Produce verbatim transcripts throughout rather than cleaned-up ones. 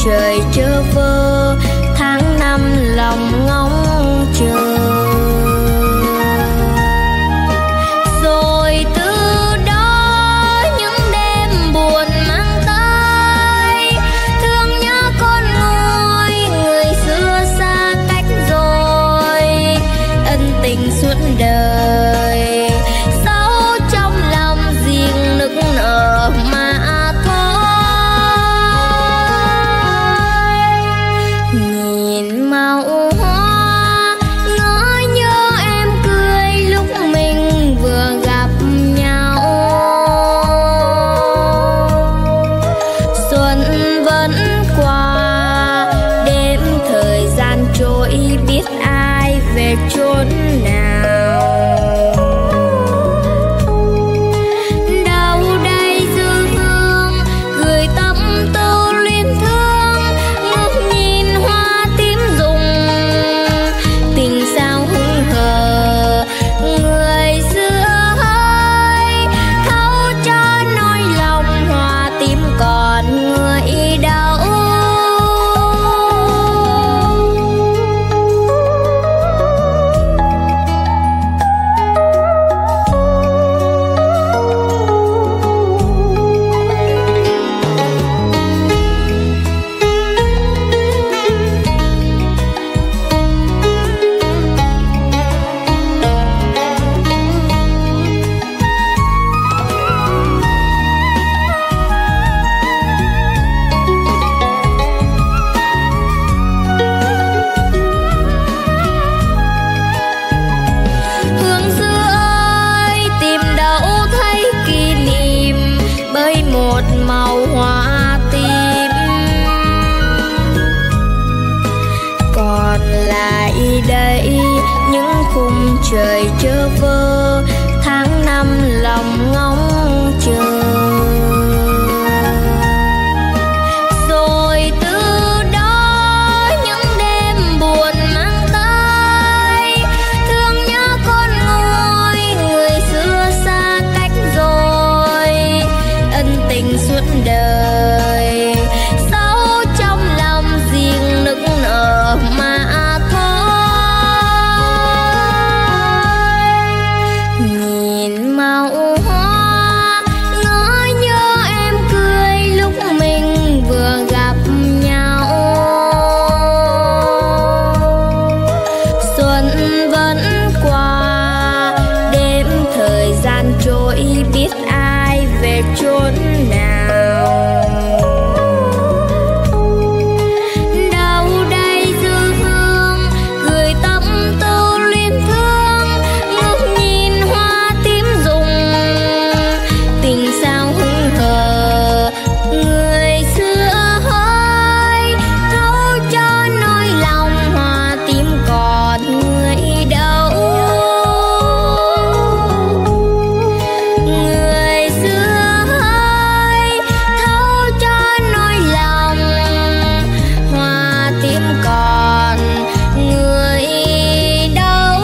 trời chơ vơ, tháng năm lòng ngóng chờ. Rồi từ đó những đêm buồn mang tới, thương nhớ con nguôi người xưa xa cách rồi, ân tình suốt đời sâu trong lòng riêng nức nở mà thôi. Nhìn màu hoa ngỡ nhớ em cười lúc mình vừa gặp nhau, xuân vẫn qua đêm thời gian trôi biết ai về chốn nào. Đâu đây dư hương gửi tâm tư luyến thương, ngước nhìn hoa tím rụng tình sao hững hờ. Người xưa ơi thấu cho nỗi lòng hoa tím còn người đâu. Hương xưa ơi tìm đâu thấy kỷ niệm bởi một màu hoa tím, còn lại đây những khung trời chơ vơ, tháng năm lòng ngóng chờ. Rồi từ đó những đêm buồn mang tới, thương nhớ con nguôi người xưa xa cách rồi, ân tình suốt đời sâu trong lòng riêng nức nở mà thôi. Nhìn màu hoa ngỡ nhớ em cười lúc mình vừa gặp nhau, xuân vẫn qua đêm thời gian trôi biết ai về chốn nào. Đâu đây dư hương gửi tâm tư luyến thương, ngước nhìn hoa tím rụng tình sao hững hờ. Người xưa ơi thấu cho nỗi lòng hoa tím còn người đâu. Người xưa ơi thấu cho nỗi lòng hoa tím còn người đâu.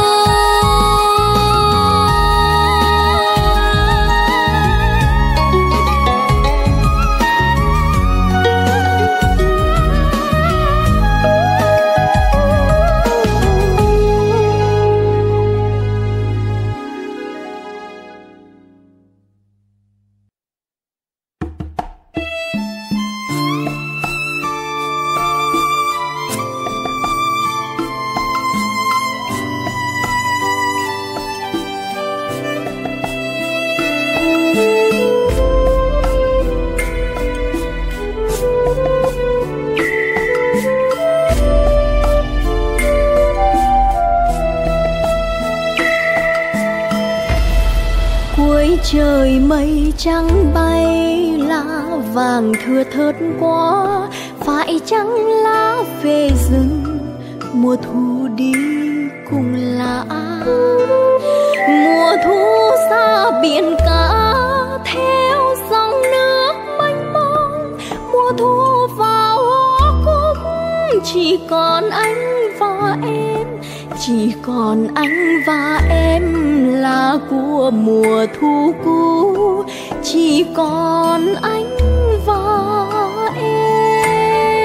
Cuối trời mây trắng bay, lá vàng thưa thớt quá, phải chăng lá về rừng mùa thu đi cùng lá. Mùa thu xa biển cả theo dòng nước mênh mông, mùa thu vào hoa cúc chỉ còn anh và em, chỉ còn anh và em là của mùa thu cũ, chỉ còn anh và em.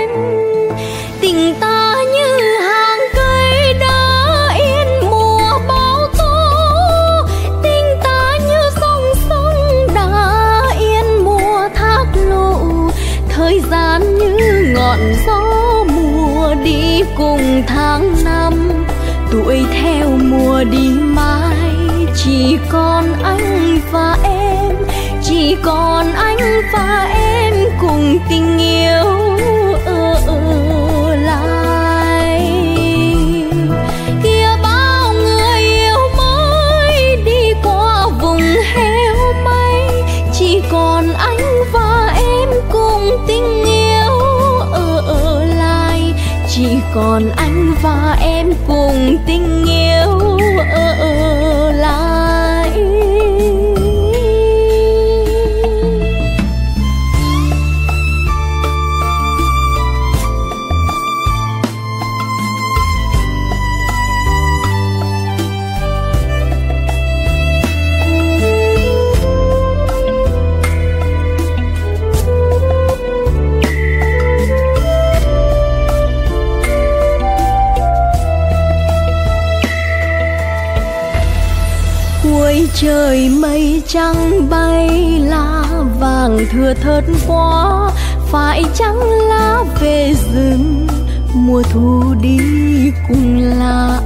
theo mùa đi mãi. Chỉ còn anh và em, chỉ còn anh và em cùng tình yêu ở, ở lại. Kia bao người yêu mới đi qua vùng heo may, chỉ còn anh và em cùng tình yêu ở, ở lại. Chỉ còn anh và em cùng tình yêu ở, ở lại. Trời mây trắng bay, lá vàng thưa thớt quá. Phải chăng lá về rừng, mùa thu đi cùng lá.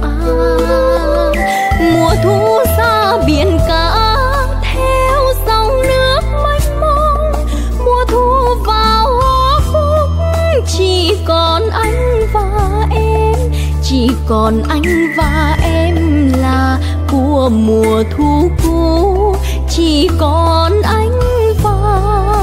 Mùa thu xa biển cả, theo dòng nước mênh mông. Mùa thu vào hoa phúc, chỉ còn anh và em. Chỉ còn anh và em là của mùa thu cũ. Chỉ còn anh và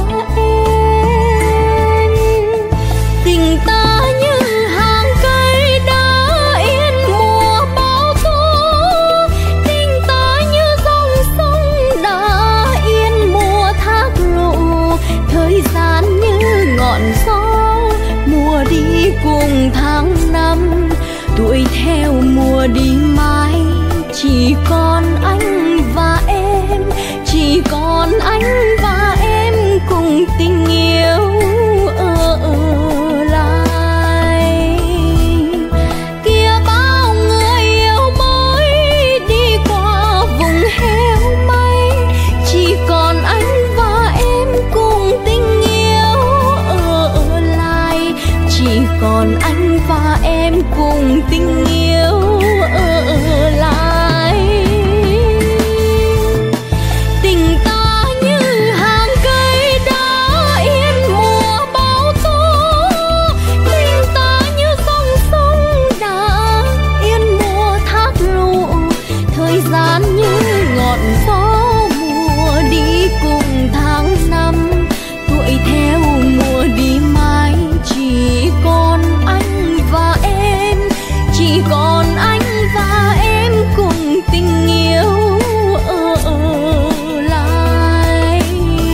em. Tình ta như hàng cây đã yên mùa bão tố. Tình ta như dòng sông đã yên mùa thác lộ. Thời gian như ngọn gió, mùa đi cùng tháng năm. Tuổi theo mùa đi mãi, chỉ còn anh và em. Chỉ còn anh và em cùng tình yêu ở, ở lại. Kia bao người yêu mới đi qua vùng heo may, chỉ còn anh và em cùng tình yêu ở, ở lại. Chỉ còn anh và em cùng tình yêu ở, ở lại. Tình ta như hàng cây đã yên mùa bão tố. Tình ta như dòng sông đã yên mùa thác lũ. Thời gian như ngọn gió, mùa đi cùng tháng năm. Tuổi theo mùa đi mãi, chỉ còn anh và em. Chỉ còn anh và em cùng tình yêu ở, ở lại.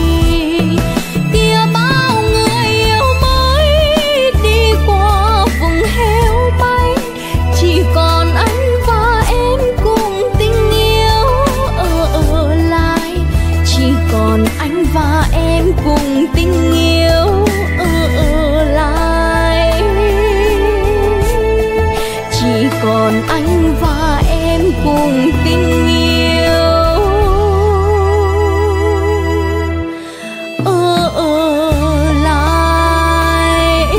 Kia bao người yêu mới đi qua vùng heo may, chỉ còn anh và em cùng tình yêu ở, ở lại. Chỉ còn anh và em cùng tình yêu ở, ở lại. Chỉ còn anh và em cùng tình yêu ở, ở lại.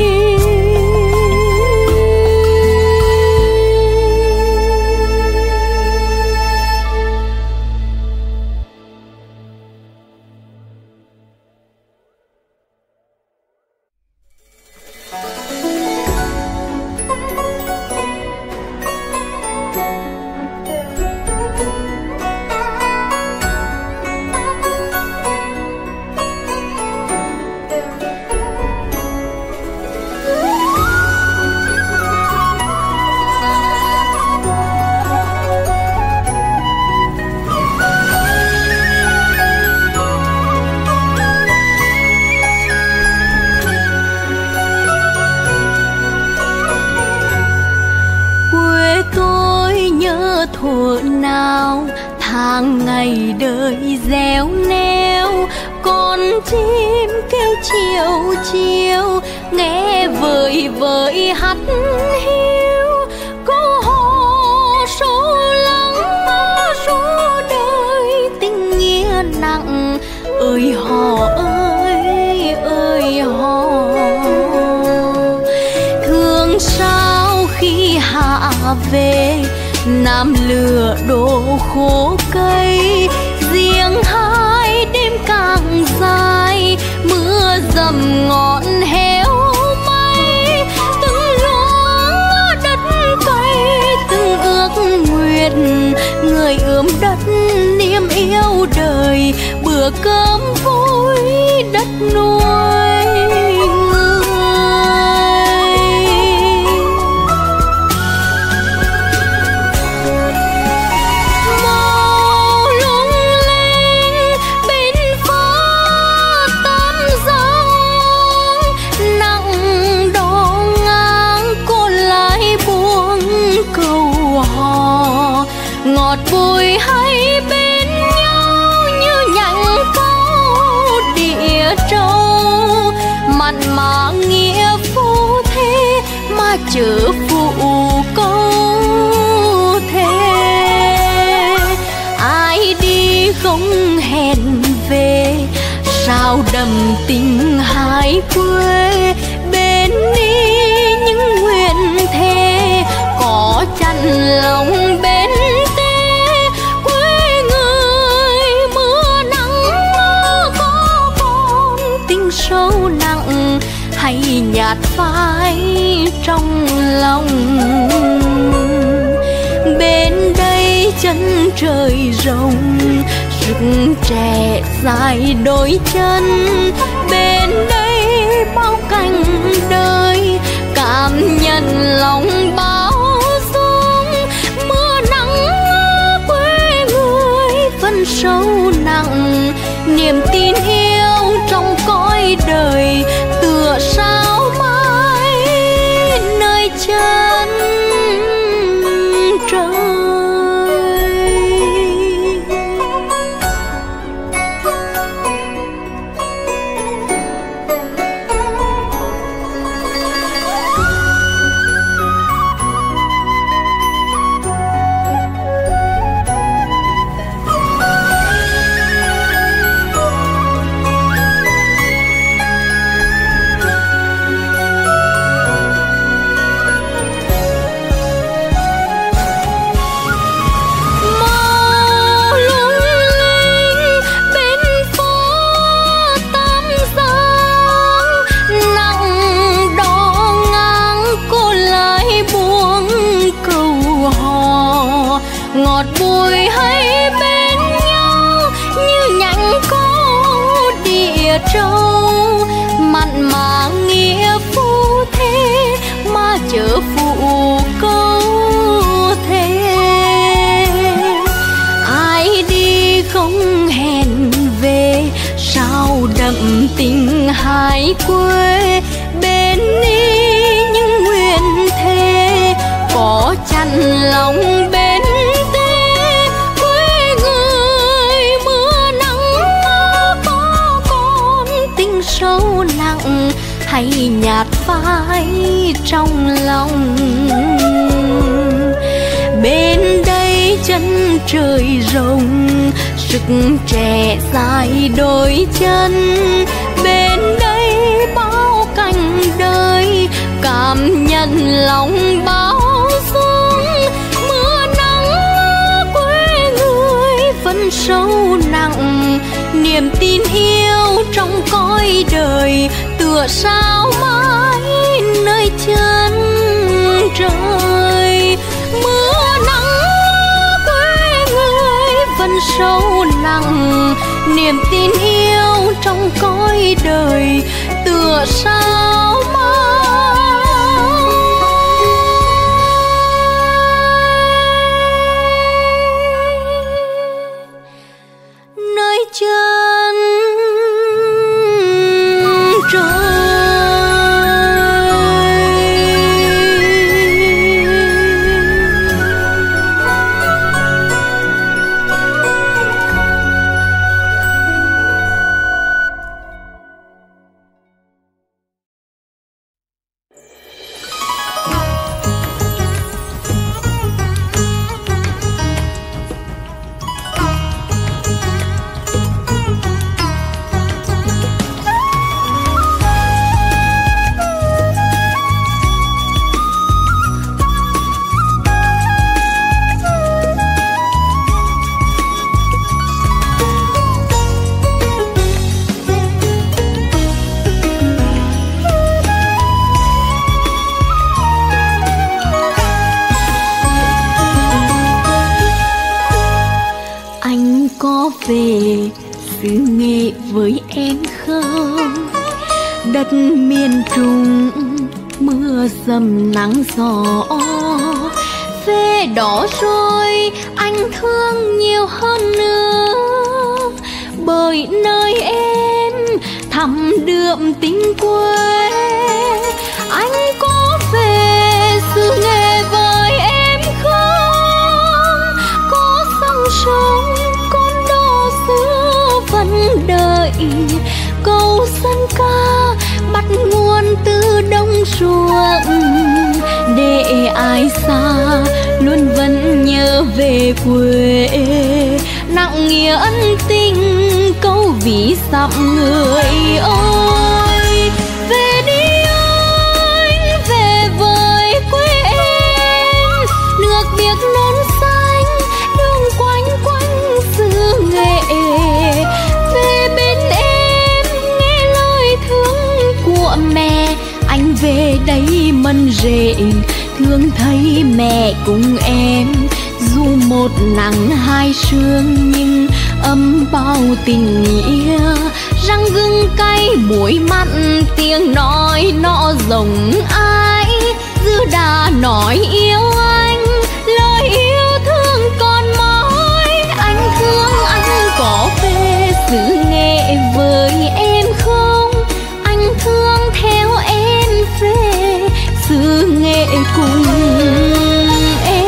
thuở nào tháng ngày đời réo neo, con chim kêu chiều chiều nghe vời vợi hắt hiu. Cô hò số lắng số đời tình nghĩa nặng, ơi hò ơi ơi hò. Thương sao khi hạ về Nam lửa đổ khô cây, riêng hai đêm càng dài, mưa dầm ngọn héo mây, từng luống đất cay, từng ước nguyện người ươm đất niềm yêu đời, bữa cơm vui đất nuôi người. Màu lung linh bên phố Tam Giang, nặng đò ngang cô lái buông câu hò, ngọt bùi hay bên nhau như nhành câu địa trâu, mặn mà nghĩa phu thế mà chữ phụ câu thế. Ai đi không hẹn về, sao đậm tình hai quê, bên đi những nguyện thề có chăn lòng bên tê. Quê người mưa nắng có còn tình sâu nặng, hay nhạt phai trong lòng. Bên đây chân trời rộng, sức trẻ dài đôi chân, bên đây bao cảnh đời cảm nhận lòng bao dung. Mưa nắng quê người vẫn sâu nặng, niềm tin yêu trong cõi đời tựa sao mãi nơi chân trời. Ngọt bùi hay bên nhau như nhánh câu địa trâu, mặn mà nghĩa phu thế mà chớ phụ câu thế. Ai đi không hẹn về, sao đậm tình hai quê, bên đi những nguyện thề có chăn lòng bên tê. Quê người mưa nắng có còn tình sâu nặng, hay nhạt phai trong lòng. Bên đây chân trời rộng, sức trẻ dài đôi chân, bên đây bao cảnh đời cảm nhận lòng bao dung. Mưa nắng quê người vẫn sâu nặng, niềm tin yêu trong cõi đời tựa sao mãi nơi chân trời. Mưa nắng quê người vẫn sâu nặng, niềm tin yêu trong cõi đời tựa sao mãi nơi chân trời. về xứ Nghệ với em không? Đất miền Trung mưa dầm nắng gió, về đó rồi anh thương nhiều hơn nữa, bởi nơi em thắm đượm tình quê. Anh có về xứ Nghệ với em không? Có sông sông con đò xưa vẫn đợi, câu dân ca bắt nguồn từ đồng ruộng, để ai xa luôn vẫn nhớ về quê. Nặng nghĩa ân tình câu ví dặm người ơi. Về đi anh, về với quê em, nước biếc non xanh đường quanh quanh xứ Nghệ. Về bên em nghe lời thương của mẹ, anh về đây mân rể thương thấy mẹ cùng em. Dù một nắng hai sương nhưng ấm bao tình nghĩa, răng gừng cay muối mặn tiếng nói nọ rộng ai. Dư đã nói yêu anh, lời yêu thương còn mãi. Anh thương anh có về xứ Nghệ với em không? Anh thương theo em về xứ Nghệ cùng em.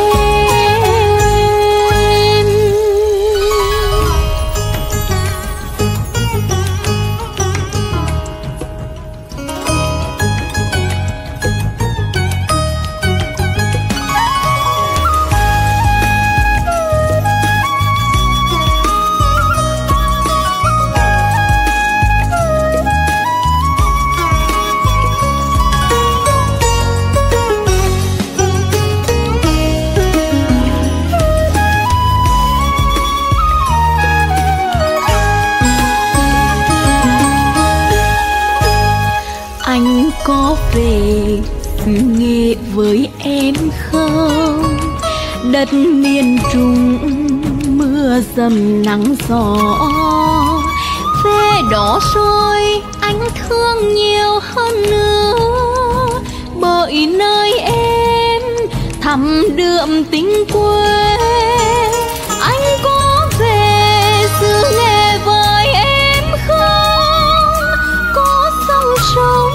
Có về xứ Nghệ với em không? Đất miền Trung mưa dầm nắng gió, về đó rồi anh thương nhiều hơn nữa, bởi nơi em thắm đượm tình quê. Anh có về xứ Nghệ với em không? Có sông sông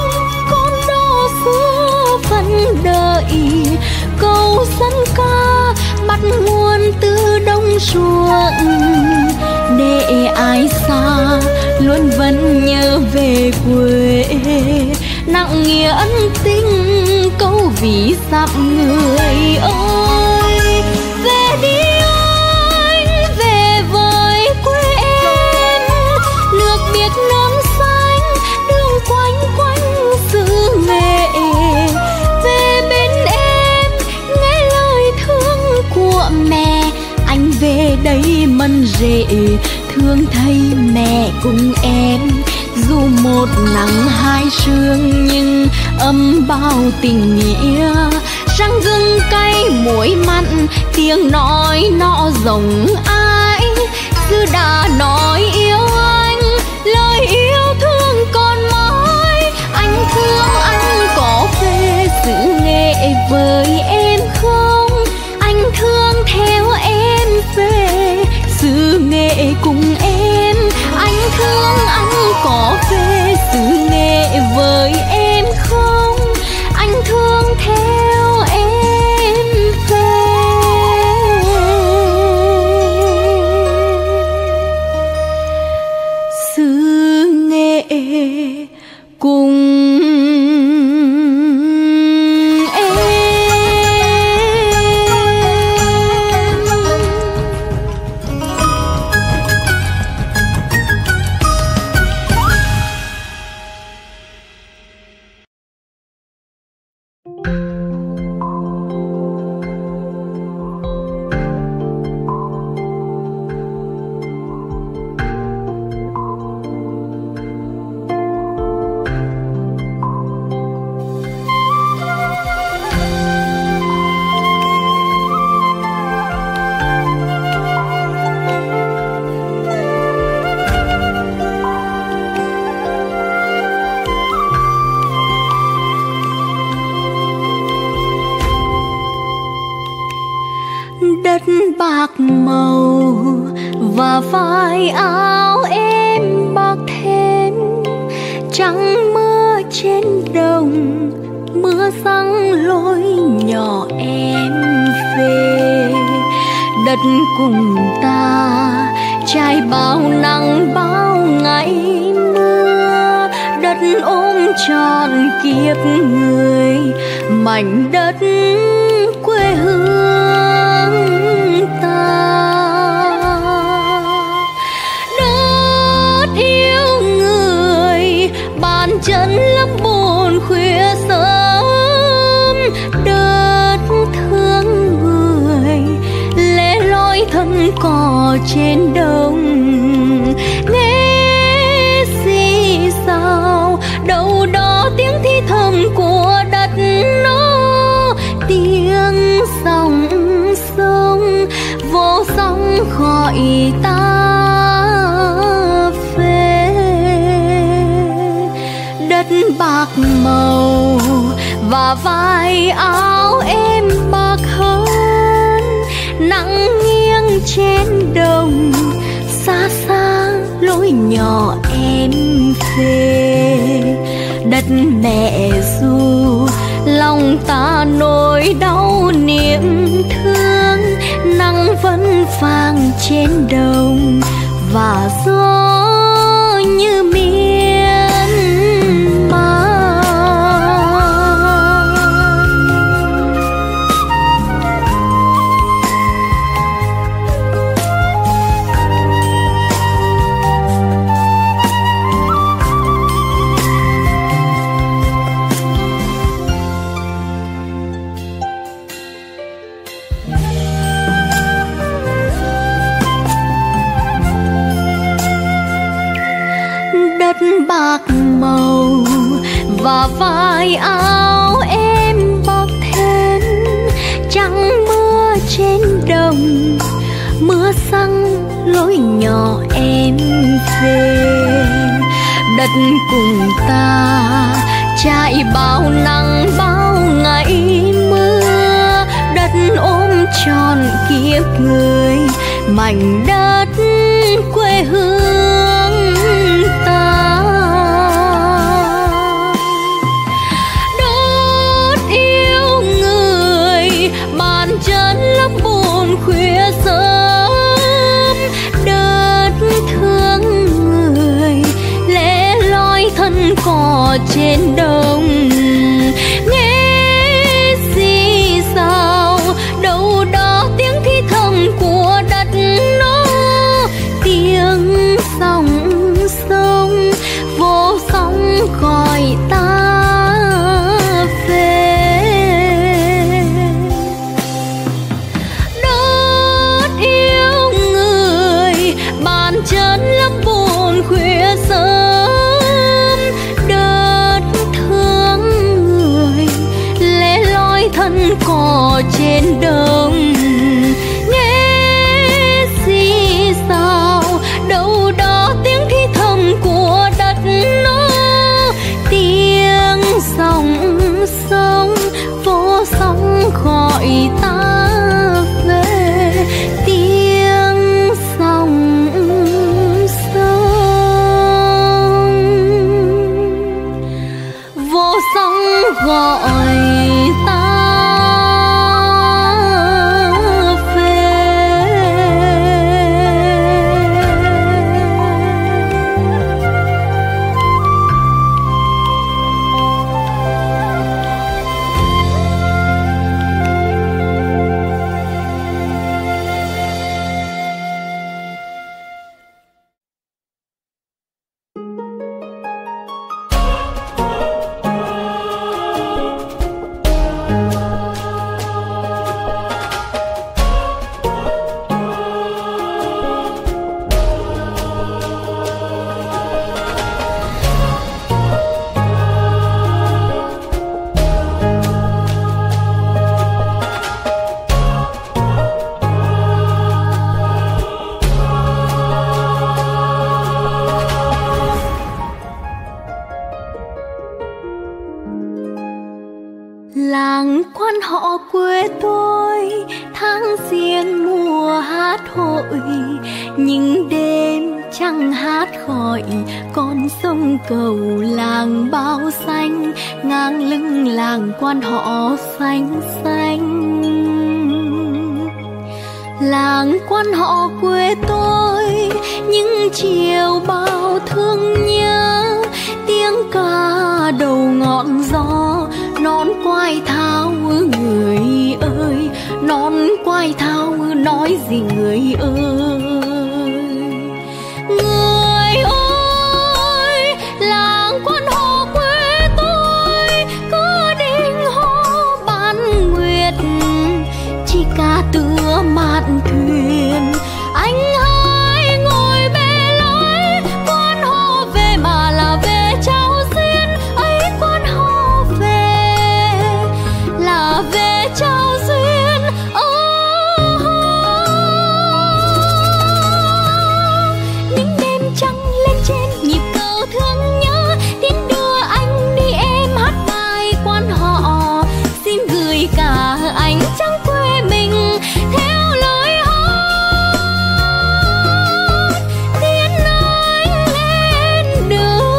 vẫn đợi, câu dân ca bắt nguồn từ đồng ruộng, để ai xa luôn vẫn nhớ về quê. Nặng nghĩa ân tình câu ví dặm người ơi. Về đi anh, về với quê em, nước biếc non xanh đường quanh quanh xứ Nghệ. Về bên em nghe lời thương của mẹ, anh về đây mân rể thương thấy mẹ cùng em. Dù một nắng hai sương nhưng ấm bao tình nghĩa, răng gừng cay muối mặn tiếng nói nọ rộng ai. Dư đã nói yêu anh, lời yêu thương còn mãi. Anh thương anh có về xứ Nghệ với em không? Anh thương theo em về xứ Nghệ cùng em. Anh thương anh có về xứ Nghệ với em không? Anh thương theo em về Đất bạc màu và vai áo em bạc thêm, trắng mưa trên đồng, mưa răng lối nhỏ em về. Đất cùng ta trải bao nắng bao ngày mưa, đất ôm trọn kiếp người, mảnh đất quê hương ta. Đất yêu người bàn chân lấp buồn khuya sớm, đất thương người lẻ loi thân cò trên đồng. Nghe xì xào đâu đó tiếng thi thầm của đất nó, tiếng dòng sông vô sóng gọi ta về. Đất bạc màu và vai áo em bạc hơn, nắng nghiêng trên đồng, xa xa lối nhỏ em về. Đất mẹ ru lòng ta nỗi đau niềm thương, nắng vẫn vàng trên đồng và gió như miên man. Bạc màu và vai áo em bạc thêm, trắng mưa trên đồng, mưa răng lối nhỏ em về. Đất cùng ta trải bao nắng bao ngày mưa, đất ôm trọn kiếp người, mảnh đất quê hương ta. Chân lấp buồn khuya sớm, đất thương người lẻ loi thân cò trên đồng. Nghe xì xào đâu đó tiếng thi thầm của đất nó, tiếng hát hội, những đêm trăng hát khỏi con sông cầu làng bao xanh, ngang lưng làng quan họ xanh xanh. Làng quan họ quê tôi, những chiều bao thương nhớ, tiếng ca đầu ngọn gió, non quai thao người ơi, non quai thao nói gì người ơi. Người ơi, làng quan họ quê tôi, cứ đinh hô bán nguyệt, chỉ ca tựa mạn thuyền. Anh hãy ngồi bê lối, quan họ về mà là về trao duyên ấy, quan họ về là về trao duyên. Oh, những đêm trăng lên trên nhịp cầu thương nhớ, tiếng đưa anh đi em hát bài quan họ, xin gửi cả ánh trăng quê mình theo lời hát tiến anh lên đường.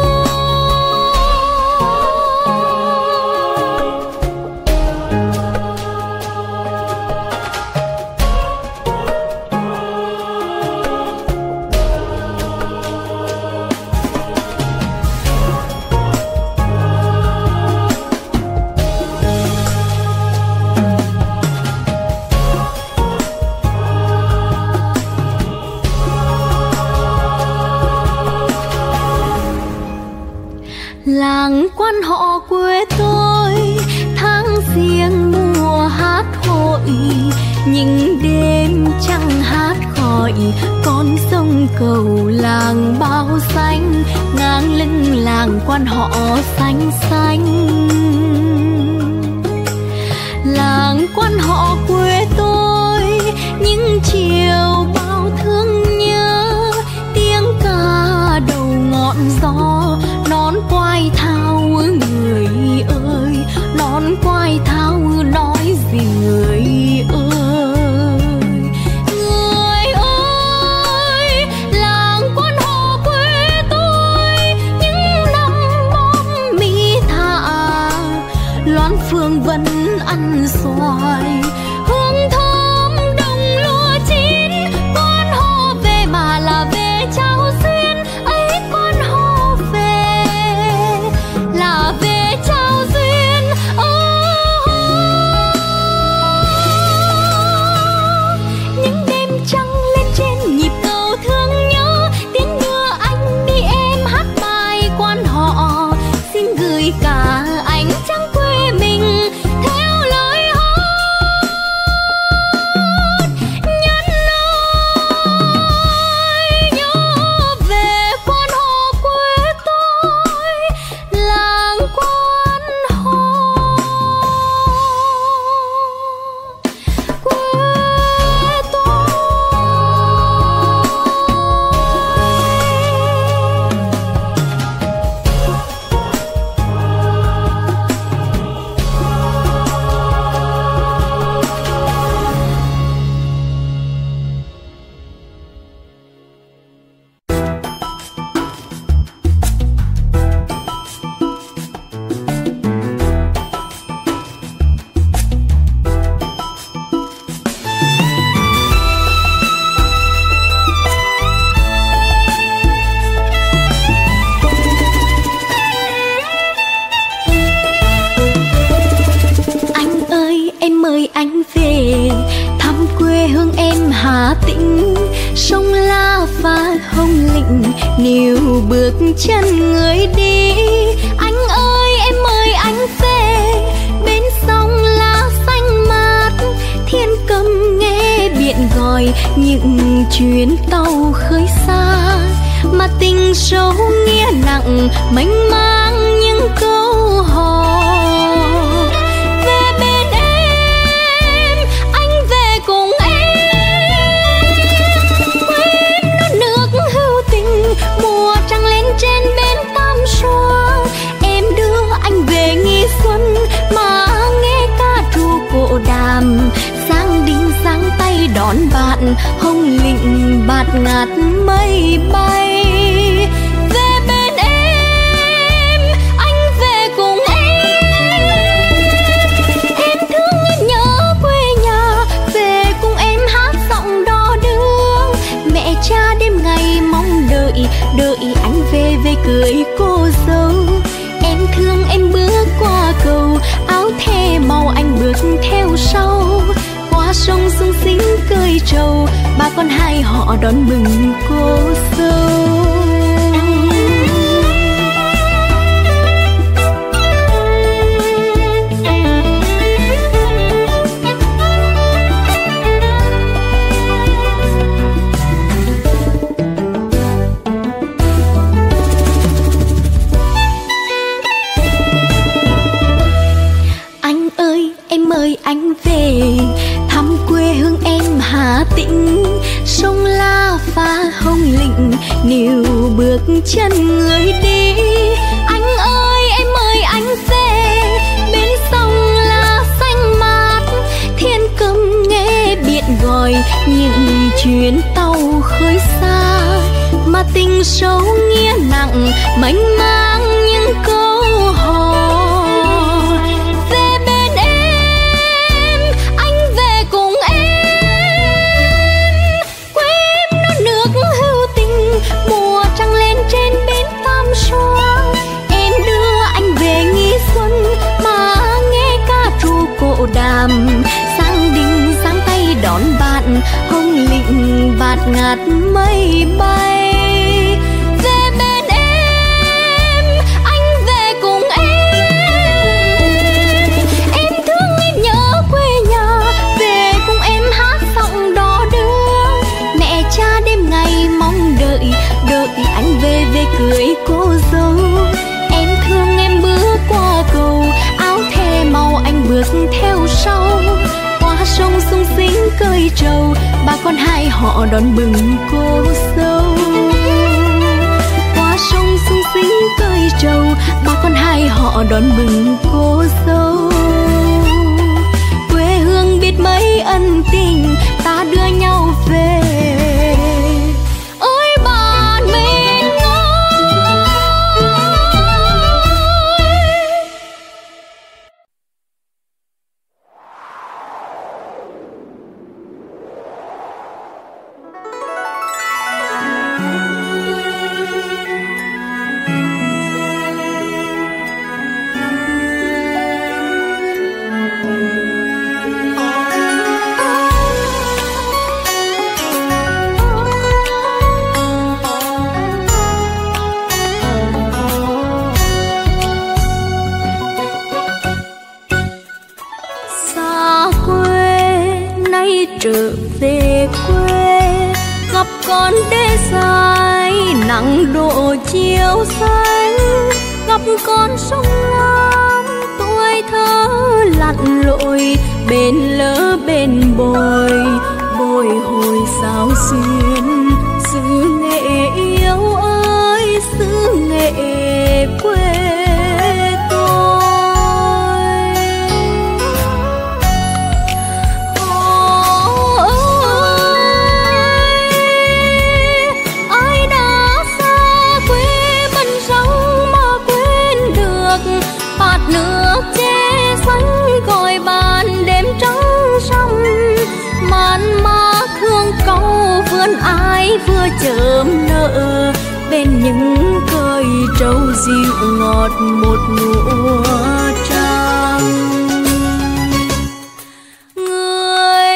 Làng quan họ quê tôi, tháng riêng mùa hát hội, những đêm trăng hát khỏi con sông cầu làng bao xanh, ngang lưng làng quan họ xanh xanh. Làng quan họ quê tôi, những chiều bao thương nhớ, tiếng ca đầu ngọn gió, non quai thao người ơi, non quai thao nói gì người ơi. Người ơi, làng quan họ quê tôi, những năm bom mi thả, loan phương vẫn ăn xoài, hương thơm đồng lúa chín, quan họ về mà là về trao duyên ấy, quan họ về là về trao duyên. Oh, những đêm trăng lên trên nhịp cầu thương nhớ, tiếng đưa anh đi em hát bài quan họ, xin gửi cả ánh trăng quê mình theo lời hát nhân ơi. Nhớ về quan họ quê tôi, làng quan họ quê tôi. Anh ơi, em mời anh về thăm quê hương em Hà Tĩnh, sông La và Hồng Lĩnh níu bước chân người đi. Anh ơi, em mời anh về bên sông La xanh mát, thiên cầm nghe biển gọi những chuyến tàu khơi xa, mà tình sâu nghĩa nặng mênh mang những câu hò. Về bên em, anh về cùng em, quên non nước hữu tình, mùa trăng lên trên bên Tam Xoa. Em đưa anh về nghi xuân mà nghe ca ru cổ đàm, sang đinh sang tay đỏ đón bạn, hồng lịnh bạt ngát mây bay. Về bên em, anh về cùng em. Em thương em nhớ quê nhà, về cùng em hát giọng đò đưa. Mẹ cha đêm ngày mong đợi, đợi anh về về cưới cô dâu. Em thương em bước qua cầu, áo thề màu anh bước theo sau. Qua sông sung sính cơi trầu, ba con hai họ đón mừng cô dâu. Anh về thăm quê hương em Hà Tĩnh, sông La Pha hồng lịnh níu bước chân người đi. Anh ơi em ơi anh về, bên sông La xanh mát, thiên cầm nghe biển gọi những chuyến tàu khơi xa. Mà tình sâu nghĩa nặng mênh mang những câu hò. Đàm sang đình sang tay đón bạn, hồng lịnh bạt ngát mây bay. Về bên em, anh về cùng em. Em thương em nhớ quê nhà, về cùng em hát giọng đò đưa. Mẹ cha đêm ngày mong đợi, đợi anh về về cưới cô dâu. Em thương em bước qua cầu, áo thề màu anh bước theo sau. Qua sông sung sính cơi trầu, ba con hai họ đón mừng cô dâu. Qua sông sung sính cơi trầu, ba con hai họ đón mừng cô dâu. Quê hương biết mấy ân tình, ta đưa nhau về. Trở về quê gặp con đê dài nắng đổ chiều xanh, gặp con sông Lam tuổi thơ lặn lội bên lỡ bên bồi. Bồi hồi sao xuyên xứ Nghệ yêu ơi, xứ Nghệ quê ai vừa chớm nở bên những cơi trầu dịu ngọt một mùa trăng. Người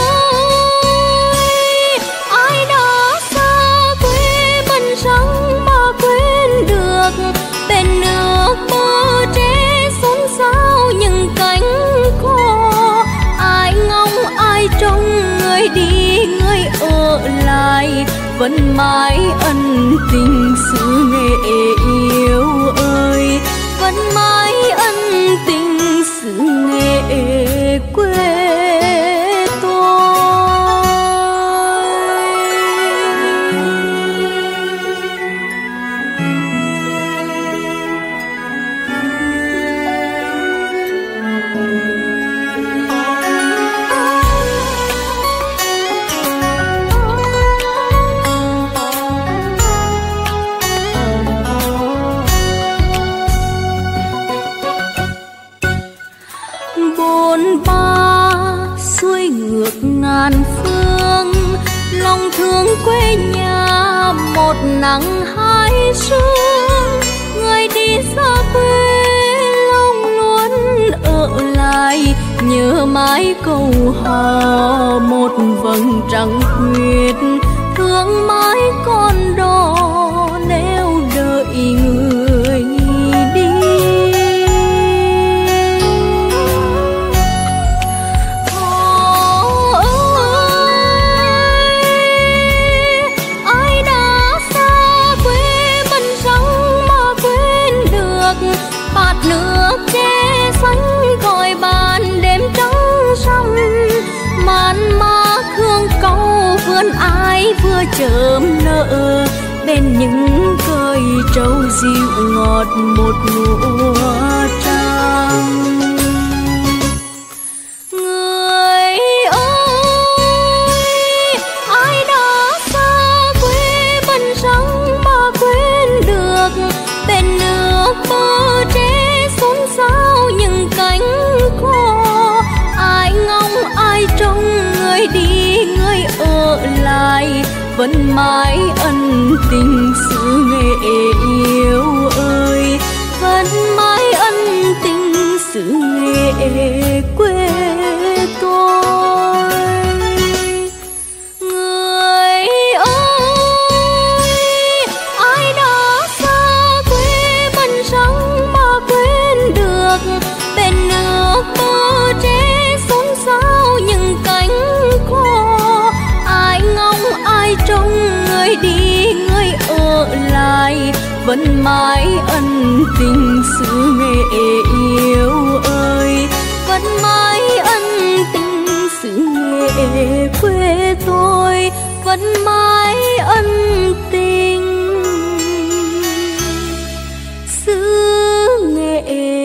ơi, ai đã xa quê bần răng mà quên được bên nước mơ trẻ xôn xao những cánh cò. Ai ngóng ai trông người đi người ở lại, vẫn mãi ân tình xứ Nghệ yêu ơi, vẫn mãi ân tình xứ Nghệ quê tôi. phương, lòng thương quê nhà một nắng hai sương. Người đi xa quê lòng luôn ở lại, nhớ mãi câu hò một vầng trăng khuyết, thương mãi con đò nếu đợi người đi. Hò ơi, ai đã xa quê bần trắng mà quên được, bạt nước che xanh gọi bàn đêm trắng săm. Màn má hương câu vườn ai vừa chớm nở, bên những cây trầu dịu ngọt một mùa trăng. Người ơi, ai đã xa quê bần trắng mà quên được, bên nước bờ tre xôn xao những cánh cò. Ai ngóng ai trông người đi người ở lại, vẫn mãi ân tình xứ Nghệ yêu ơi, vẫn mãi ân tình xứ Nghệ quê tôi. Người ơi, ai đã xa quê bần trắng mà quên được, bên nước bờ tre xôn xao những cánh cò. Ai ngóng ai trông người đi người ở lại, vẫn mãi ân tình xứ Nghệ yêu ơi, vẫn mãi ân tình xứ Nghệ quê tôi, vẫn mãi ân tình xứ Nghệ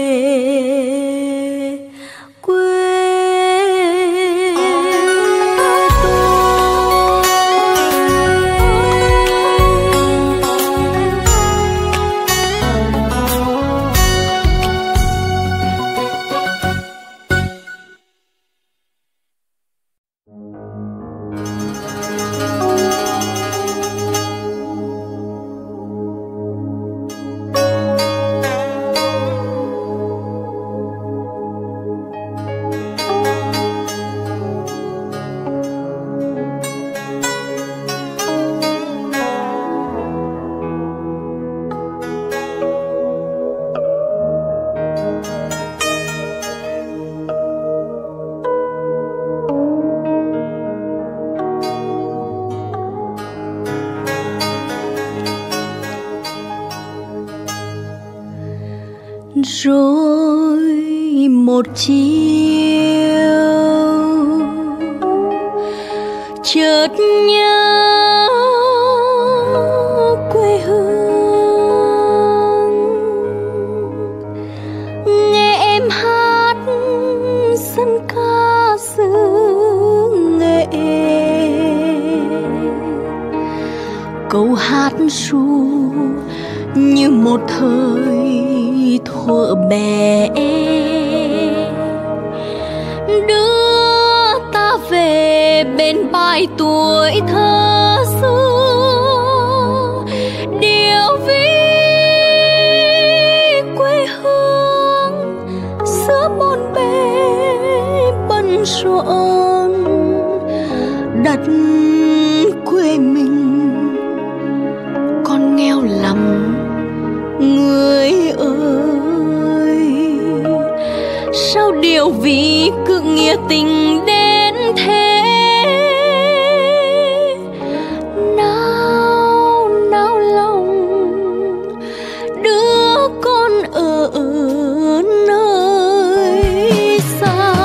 rồi một chiều chợt nhớ quê hương, nghe em hát dân ca xứ Nghệ. Câu hát ru như một thời thuở bé, đưa ta về bên bãi tuổi thơ xưa. Điều vì quê hương xưa bộn bề bận rộn, đất quê mình còn nghèo lắm người ơi. Sao điều vì cứ nghĩa tình đến thế, nao nao lòng đứa con ở nơi xa.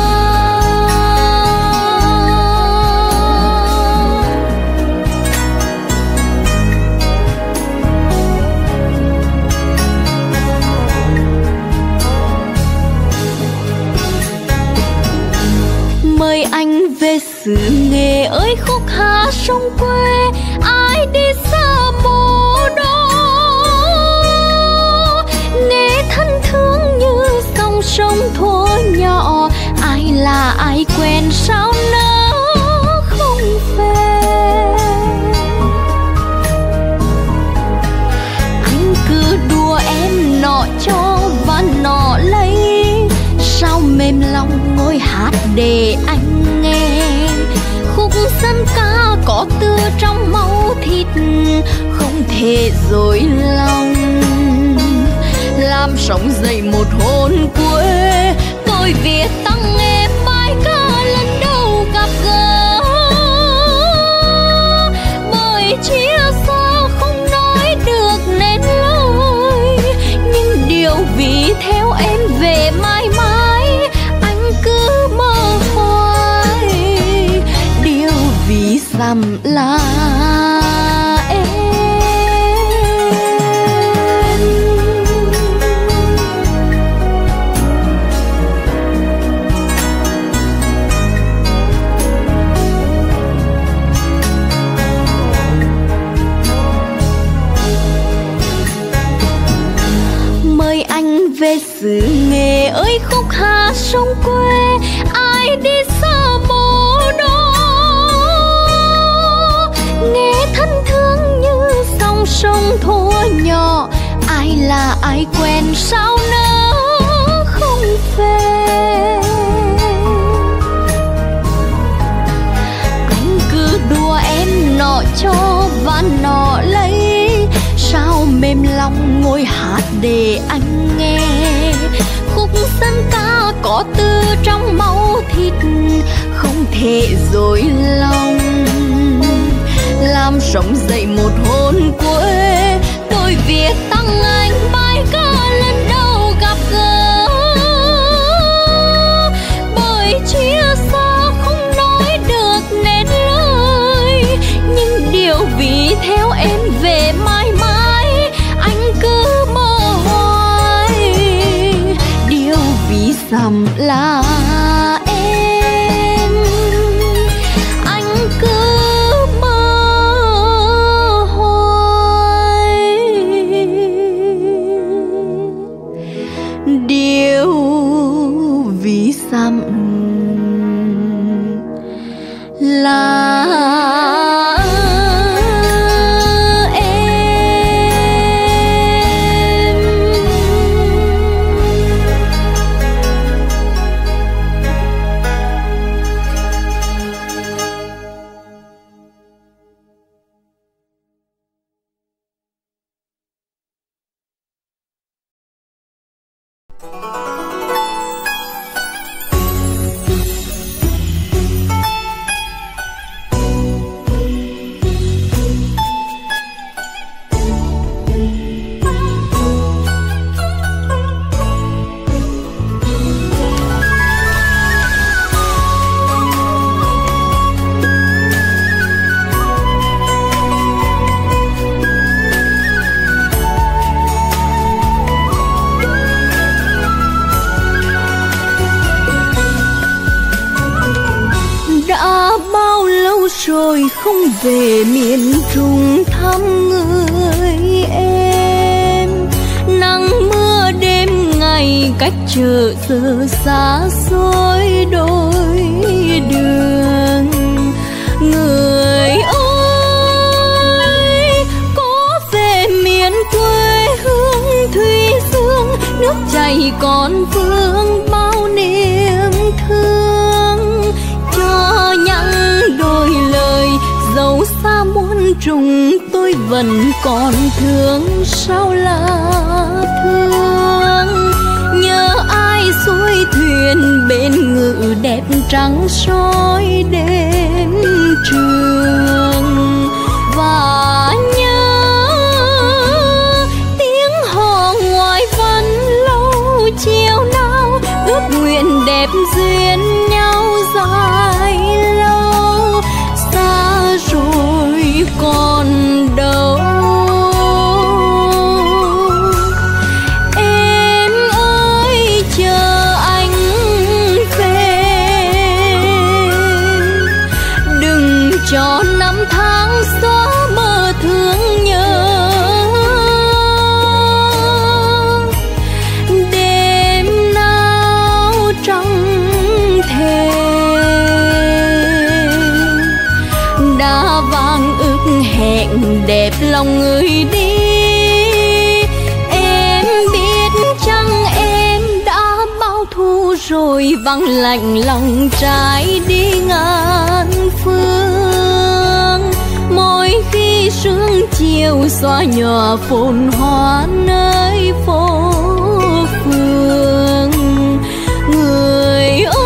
Mời anh về xứ Nghệ ơi, khúc hát sông quê ai đi xa mồ đó. Nghe thân thương như dòng sông thuở nhỏ, ai là ai quen sao nỡ. để anh nghe. Khúc dân ca có tựa trong máu thịt, không thể dối lòng. Làm sống dậy một hồn quê, tôi viết tặng em bài ca lần đầu gặp gỡ. Bởi chia xa không nói được nên lời, nhưng điều vì theo em về mãi mãi anh cứ mơ hoài. Điều vì dằm là em. Mời anh về xứ Nghệ ơi khúc hát sông quê, ai đi xa mồ đó nghe thân thương như dòng sông thua nhỏ. Ai là ai quen sao nỡ không về. Anh cứ đùa em nọ cho và nọ lấy, sao mềm lòng ngồi hát để anh nghe. Khúc dân ca có từ trong máu thịt, không thể dối lòng. Làm sống dậy một hồn quê, tôi viết tặng anh bài ca lần đầu gặp gỡ. Bởi chia xa không nói được nên lời, nhưng điều vì theo em về mãi mãi anh cứ mơ hoài. Điều vì dằm là em, anh cứ mơ hoài. Điều vì dằm là rồi không về miền Trung thăm người em. Nắng mưa đêm ngày cách chợ giờ xa xôi đôi đường. Người ơi có về miền quê hương Thủy Dương, nước chảy còn vương bao niềm thương. Cho nhắn đôi lời dẫu xa muôn trùng, tôi vẫn còn thương sao là thương. Nhớ ai xuôi thuyền bên ngự đẹp trắng soi đêm trường. Và nhớ tiếng hò ngoài văn lâu chiều nào, ước nguyện đẹp duyên nhau dài lâu. Xa rồi còn đâu em ơi, chờ anh về. Đừng cho năm tháng xóa mơ thương nhớ. Đêm nào trong thềm đã vang ước hẹn đẹp lòng người đi. Em biết chăng em đã bao thu rồi vắng lạnh lòng trái đi ngàn phương. Mỗi khi sương chiều xóa nhòa phồn hoa nơi phố phường. Người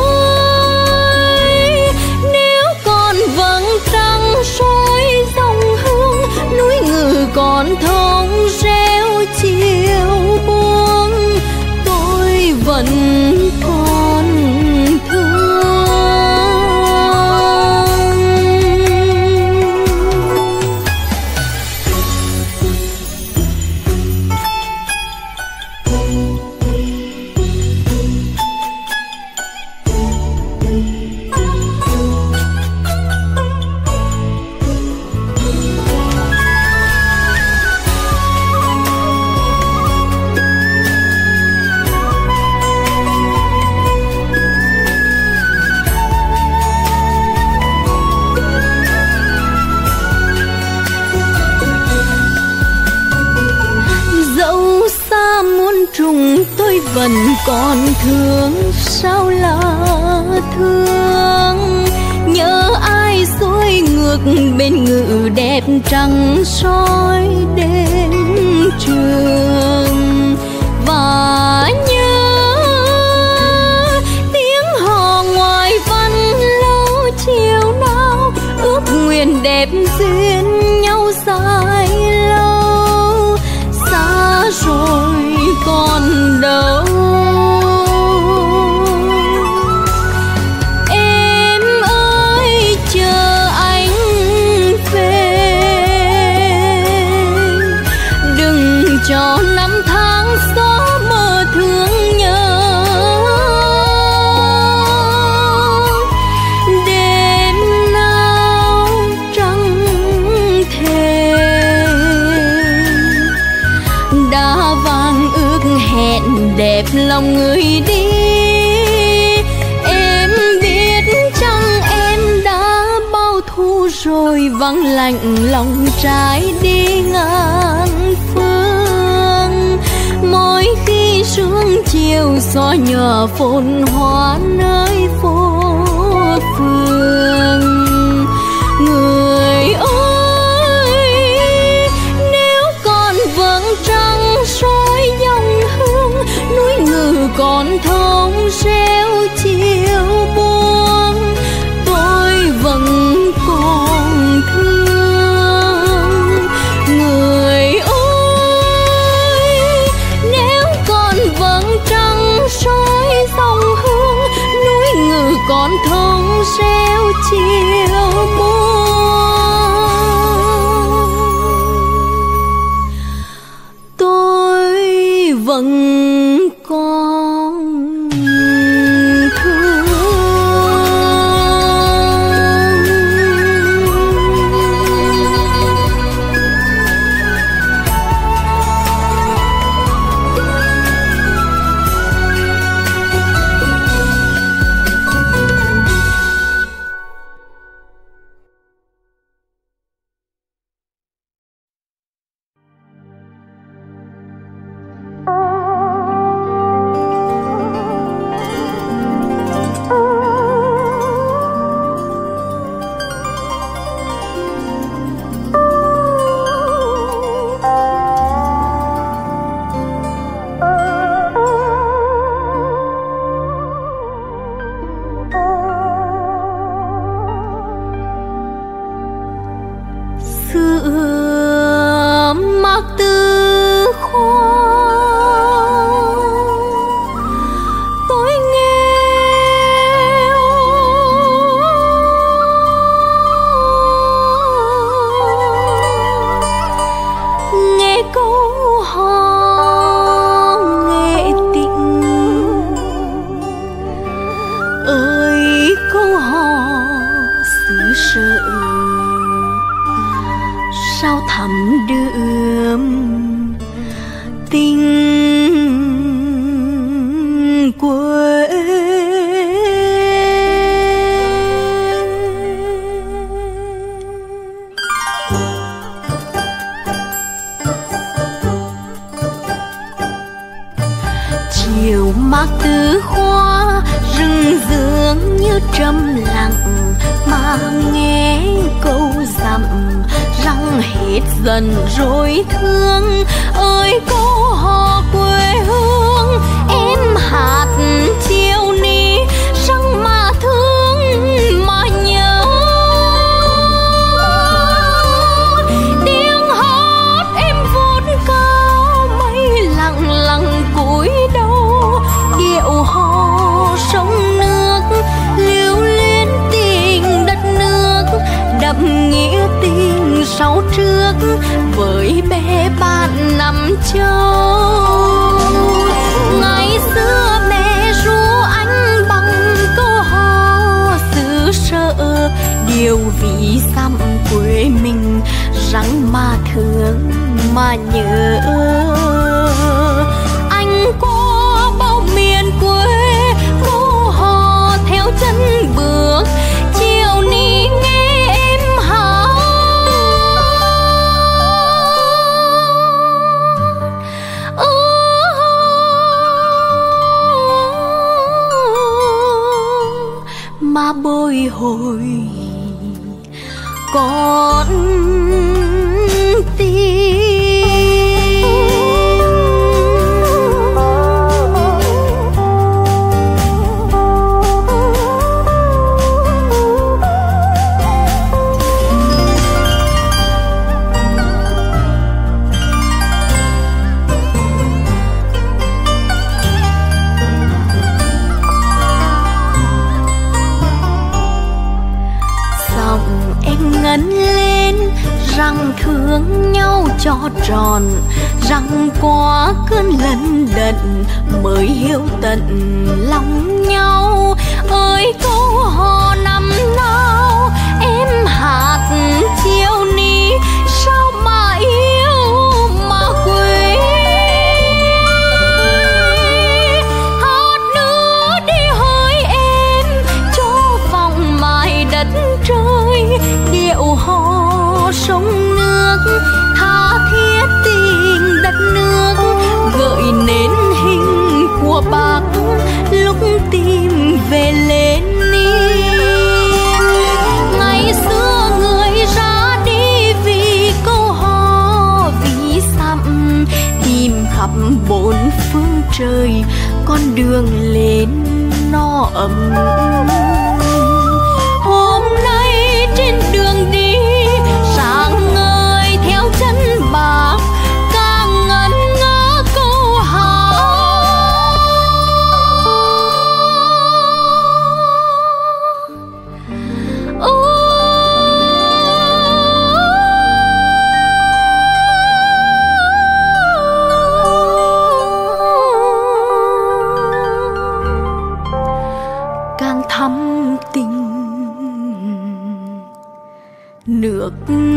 ơi, nếu còn vầng trăng soi dòng hương, núi Ngự còn thông reo chiều buông, tôi vẫn còn thương. Trùng tôi vẫn còn thương, sao là thương. Nhớ ai xuôi ngược bên Ngự đẹp trăng soi đến trường. Và nhớ tiếng hò ngoài văn lâu chiều nào, ước nguyện đẹp duyên nhau dài lâu. Xa rồi còn đâu, em ơi chờ anh về. Đừng cho năm tháng gió mơ thương nhớ. Đêm nào trăng thề đã vang ước hẹn đẹp lòng người đi. Em biết chăng em đã bao thu rồi vắng lạnh lòng trái đi ngàn phương. Mỗi khi sương chiều xóa nhòa phồn hoa nơi phố phường. Người ơi, nếu còn vầng trăng soi dòng hương, núi Ngự còn thông reo chiều buông, tôi vẫn còn thương. Người ơi, nếu còn vầng trăng soi dòng hương, núi Ngự còn thông reo chiều buông, tôi vẫn còn thương. Xưa mắc tư khoa tôi nghèo, nghe câu hò nghệ tình ơi, câu hò xứ sở sao thắm đượm tình quê. Chiều mát tứ hoa trầm lặng mà nghe câu dặm rằng hết dần rồi thương ơi câu hò quê hương em hát chiều ní rằng mà thương mà nhớ tiếng hót em vút cao mây lặng lặng cúi đầu điệu hò sông nước lưu luyến tình đất nước đậm nghĩa tình sau trước với bé bạn nằm châu. Ngày xưa mẹ ru anh bằng câu hò xứ sở điều vì dặm quê mình rằng mà thương mà nhớ. Anh qua bao miền quê câu hò theo chân bước chiều ní nghe em hát oh, mà bồi hồi con tim. Ngân lên rằng thương nhau cho tròn rằng qua cơn lân đận mới hiểu tận lòng nhau. Ơi câu hò năm nào em hát chiều ní sao mà yêu mà quên. Hát nữa đi hỡi em cho vòng mãi đất trời điệu hò sông nước tha thiết tình đất nước gợi nên hình của bác lúc tìm về lên niên. Ngày xưa người ra đi vì câu hò vì dặm tìm khắp bốn phương trời con đường lên no ấm. Hôm nay trên đường đi sáng ngời theo chân bác càng ngẩn ngỡ câu hò. Càng thắm tình nước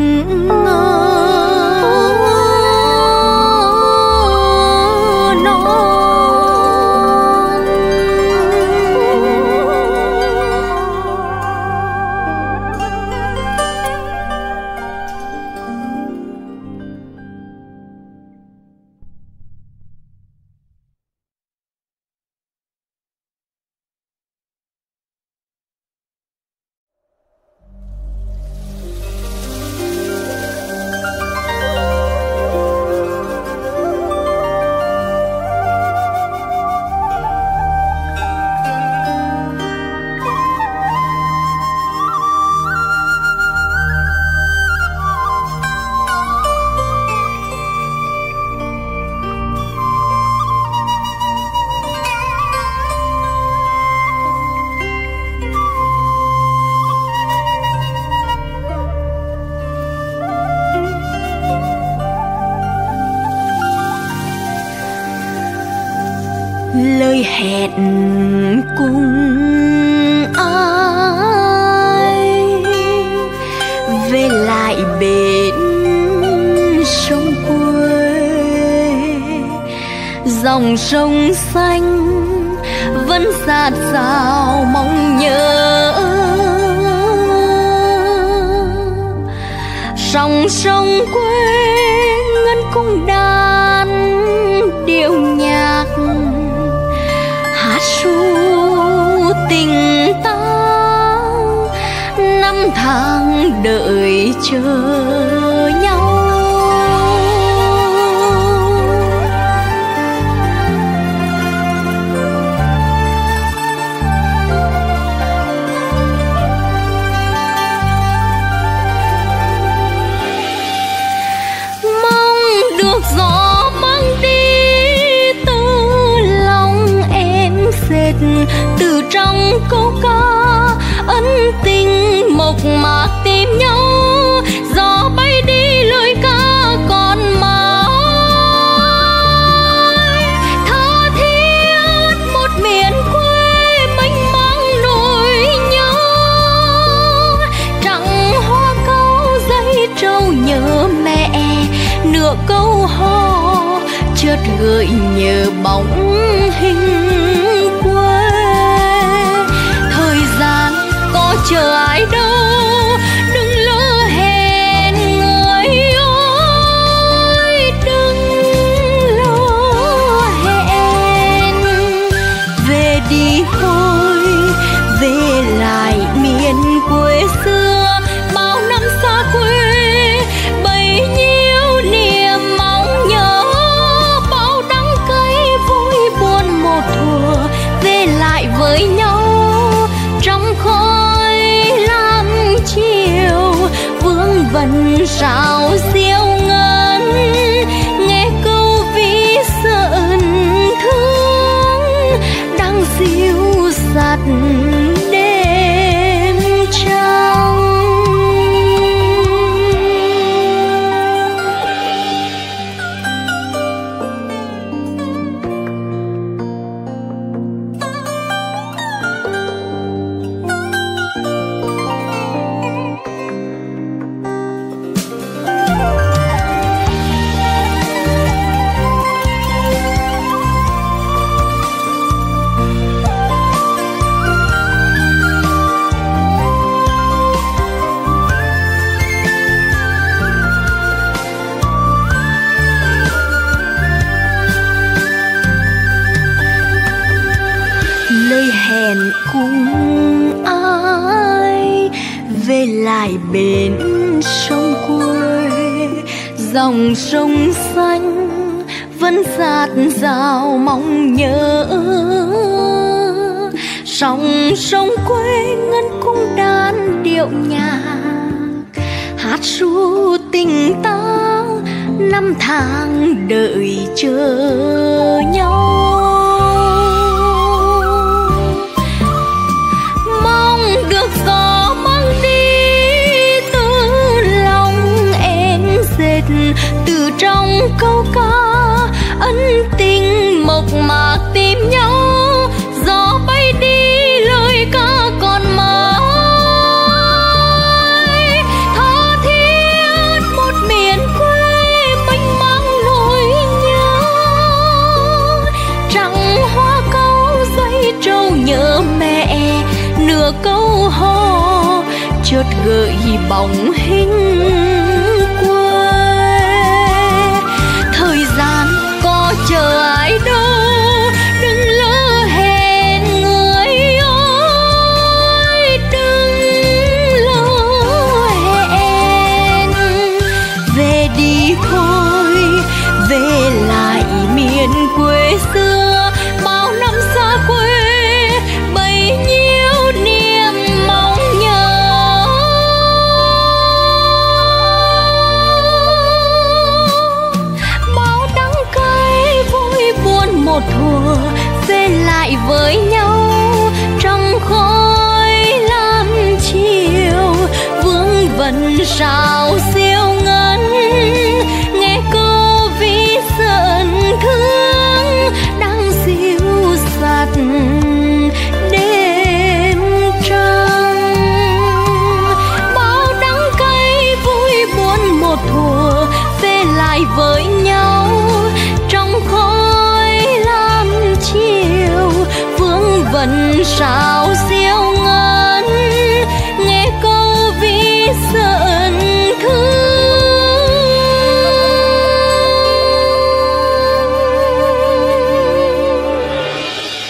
lời hẹn cùng ai về lại bên sông quê. Dòng sông xanh vẫn dạt dào mong nhớ. Dòng sông quê ngân cung đàn điệu nhạc hát ru tình ta. tháng đợi chờ nhau. Mong được gió mang đi từ lòng em dệt, từ trong câu ca ân tình mộc mạc tìm nhau. Gió bay đi lời ca còn mãi, tha thiết một miền quê mênh mang nỗi nhớ. Trăng hoa câu dây trâu nhớ mẹ, nửa câu hò chợt gợi nhớ bóng hình quê. Thời gian có chờ ai đâu, đừng lỡ hẹn người ơi, đừng lỡ hẹn. Về đi thôi, về lại miền quê xưa, bao năm xa quê bấy nhiêu niềm mong nhớ. Bao đắng cay vui buồn một thuở, về lại với nhau trong khói lam chiều. Vương vần sao siêu ngân, nghe câu ví sợn thương đang dịu dặt đêm trăng. Lời hẹn cùng ai về lại bên sông quê. Dòng sông xanh vẫn dạt dào mong nhớ. Sông sông quê ngân cung đàn điệu nhạc, hát ru tình ta năm tháng đợi chờ nhau. Được gió mang đi từ lòng em dệt, từ trong câu ca ân tình mộc mạc tìm nhau. Gió bay đi lời ca còn mãi, tha thiết một miền quê mênh mang nỗi nhớ. Trăng hoa câu dây trâu nhớ mẹ, nửa câu hò chợt gợi bóng hình quê. Thời gian có chờ ai đâu, đừng lỡ hẹn người ơi, đừng lỡ hẹn. Về đi thôi, về lại miền quê xưa, bao năm xa quê bấy nhiêu niềm mong nhớ. Bao đắng cay vui buồn một thuở, về lại với nhau trong khói lam chiều. Vương vần sao siêu ngân, nghe câu ví sợn thương đang dịu dặt đêm trăng. Bao đắng cay vui buồn một thuở, về lại với nhau trong khói lam chiều. Vương vần sao siêu ngân, nghe câu ví sợn thương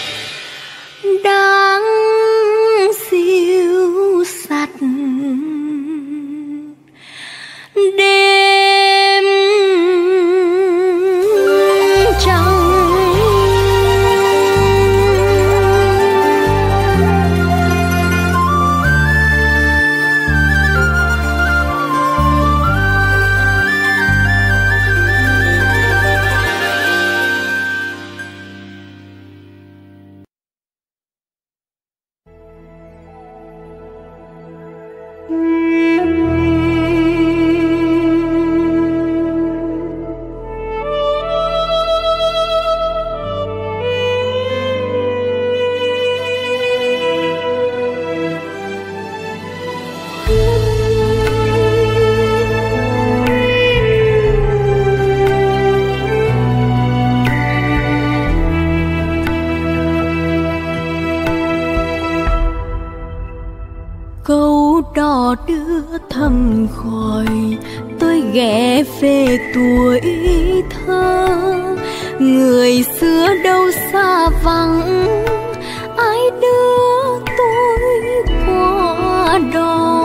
đang dịu dặt thăm khói, tôi ghé về tuổi thơ. Người xưa đâu xa vắng, ai đưa tôi qua đó.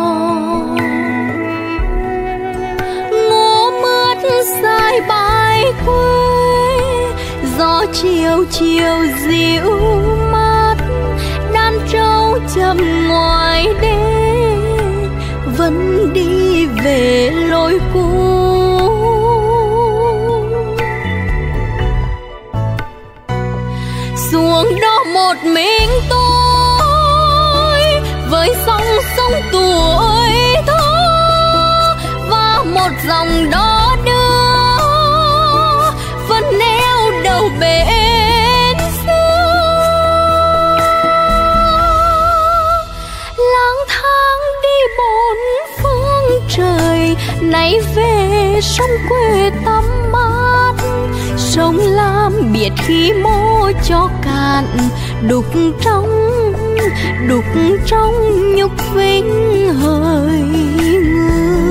Ngô mướt dài bãi quê, gió chiều chiều dịu mát. Đàn trâu chậm ngoài đê, vẫn đi về lối cũ. Xuống đó một mình tôi, với sóng sông tuổi thơ và một dòng đó đưa vẫn neo đầu bến xưa. Lang thang đi bốn phương trời, nay về sông quê tắm mát. Sông Lam biệt khi mô cho cạn, đục trong đục trong nhục vinh hỡi người.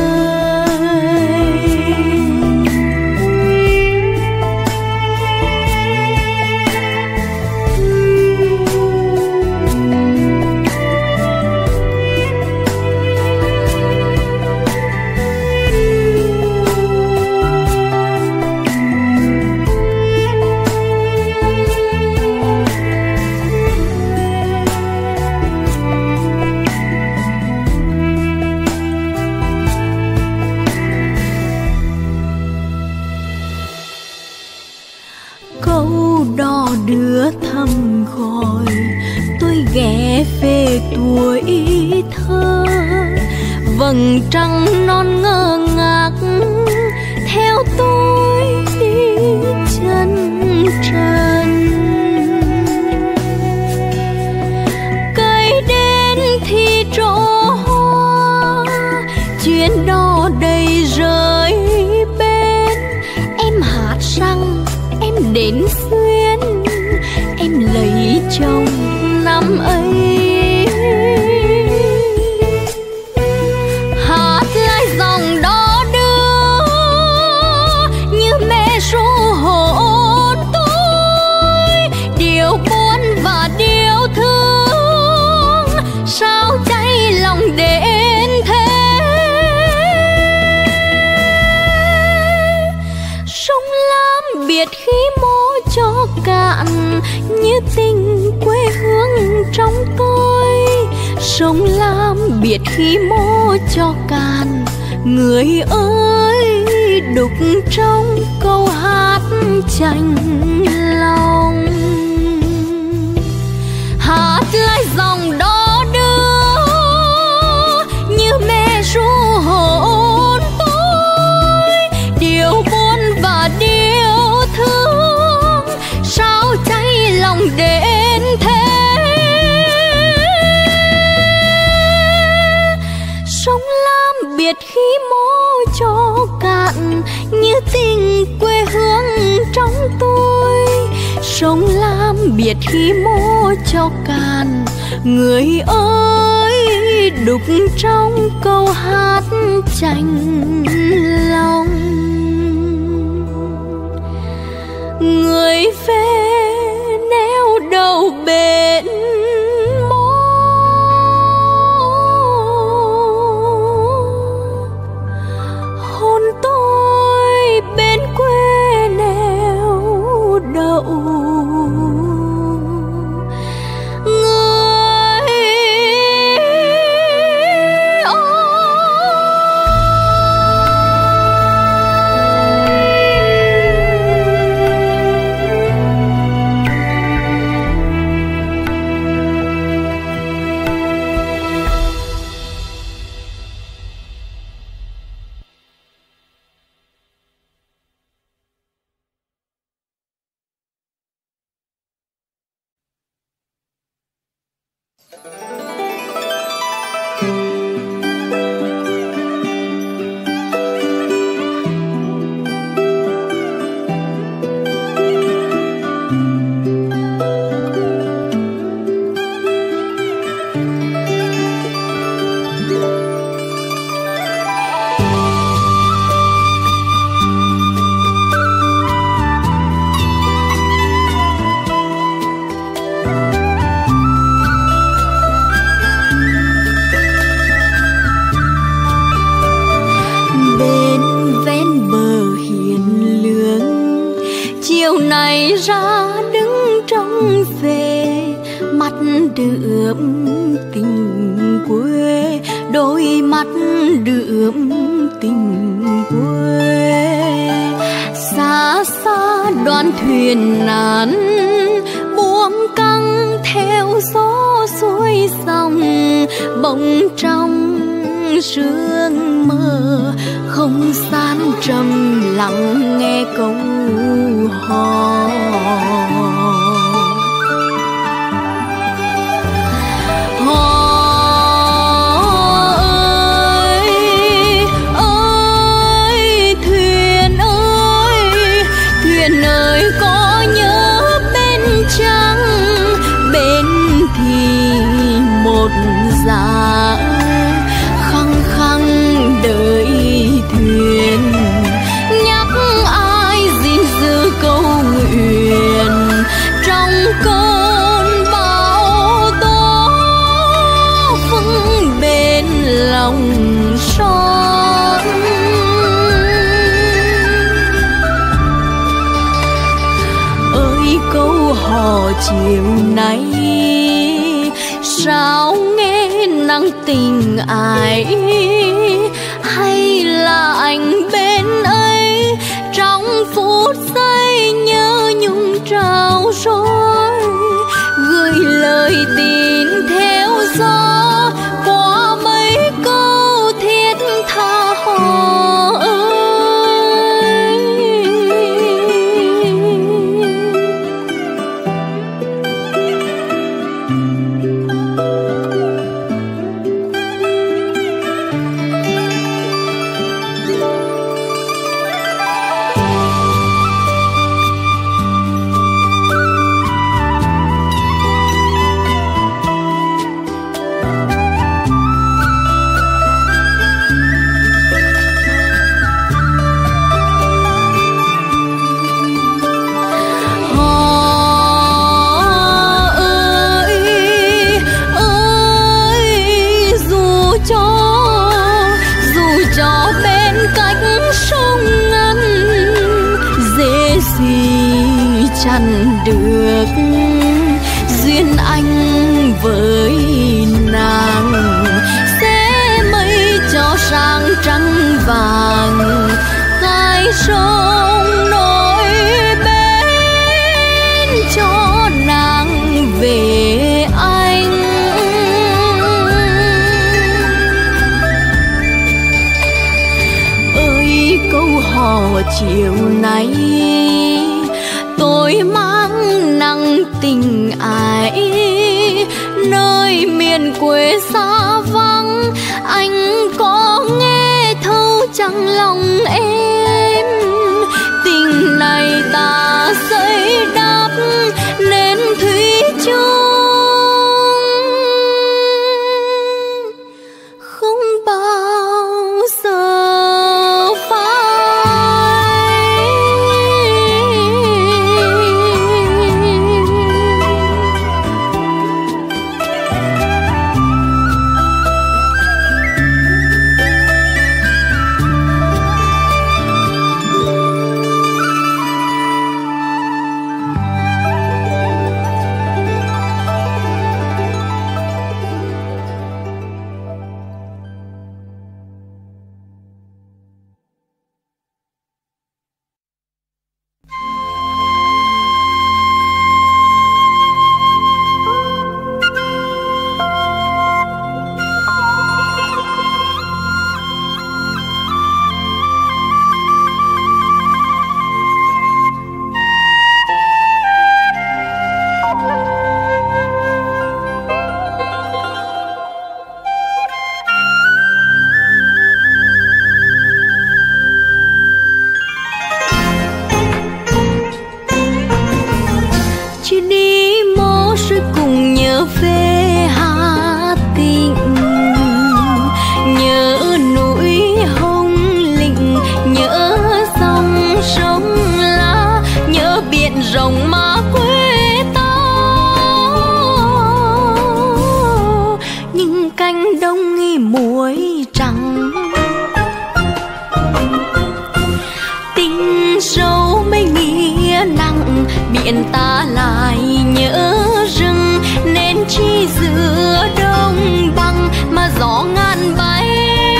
Đưa thăm gọi tôi ghé về tuổi thơ. Vầng trăng non ngơ ngác theo tôi đi chân trần. Cây đến thì trổ hoa, chuyến đò đầy rơi bên. Em hát rằng em đến xuyên, em lấy chồng năm ấy. Hát lại dòng đó đưa như mẹ ru hồn tôi. Điều buồn và điều thương sao cháy lòng đến thế. Sông Lam biệt khi mô cho cạn, như tình quê hương trong tôi. Sông Lam biệt khi mô cho cạn, người ơi đục trong câu hát chạnh lòng. Hát lại dòng đó đưa như mẹ ru hồn tôi. Điều buồn và điều thương sao cháy lòng đến thế. Sông Lam biệt khi mô cho cạn, như tình quê hương trong tôi. Sông Lam biệt khi mô cho cạn, người ơi đục trong câu hát chạnh lòng. Người về neo đầu bến mô, hồn tôi bên quê neo đậu. Người mắt đượm tình quê. Xa xa đoàn thuyền nàn buông căng theo gió xuôi dòng, bỗng trong sương mơ không gian trầm lặng nghe câu hò. Khăng khăng đợi thuyền nhắc ai gìn giữ câu nguyện trong cơn bão tố vững bên lòng son. Ơi câu hò chiều nay sao nghe nắng tình ai, hay là anh bên ấy trong phút giây nhớ nhung trao dối, gửi lời tin theo gió qua mấy câu thiết tha hò ơi. Chẳng được duyên anh với nàng, sẽ mây cho sang trăng vàng hai sông nối bên cho nàng về anh. Ơi câu hò chiều nay tôi mang nặng tình ai, nơi miền quê xa vắng anh có nghe thấu chẳng lòng em. Tình này ta xây đắp nên thủy chung không bao giờ rồng má quê ta, nhưng cánh đồng nghi muối trắng. Tình sâu mấy nghĩa nặng, biển ta lại nhớ rừng, nên chi giữa đông băng mà gió ngàn bay.